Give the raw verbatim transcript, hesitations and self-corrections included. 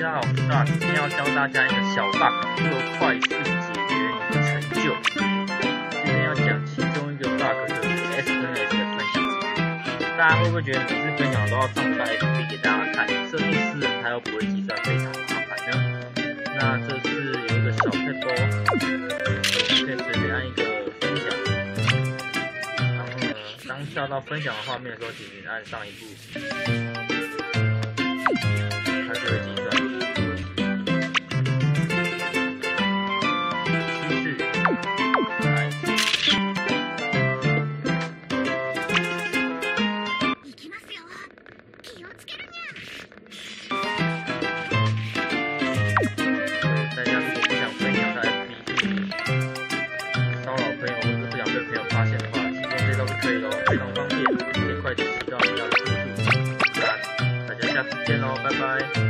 家好，我是 Dark， 今天要教大家一个小 bug， 如何快速解决你的成就。今天要讲其中一个 bug 就是 S 跟 S 的分享。大家会不会觉得每次分享都要放在 F B 给大家看？设定私人他又不会计算，非常麻烦呢？那这次有一个小 paper， 可以随便按一个分享，然后呢，当跳到分享的画面的时候，请您按上一步。它就会计算。趋势，来。大家如果不想分享在 F B 去骚扰朋友，或是不想被朋友发现的话，其实这招是可以的哦，非常方便，可以快速知道你要的速度。那大家下次见喽，拜拜。